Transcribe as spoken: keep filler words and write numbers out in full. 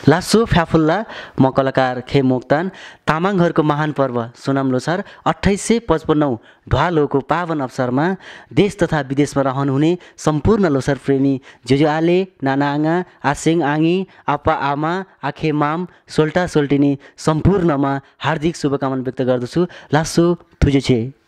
लासो फ्याफुल्ला म कलाकार खे मोक्तान तामाङहरूको महान पर्व सोनाम लोसार अठाइस सय पचपन्नौ ढ्वालोको पावन अवसरमा देश तथा विदेशमा रहनुहुने सम्पूर्ण लोसार प्रेमी जेजु आले नाना आङा आसेङ आङी आपा आमा आखे माम सोल्टा सोल्टिनी सम्पूर्णमा हार्दिक शुभकामना व्यक्त गर्दछु। लासो थुजे छे।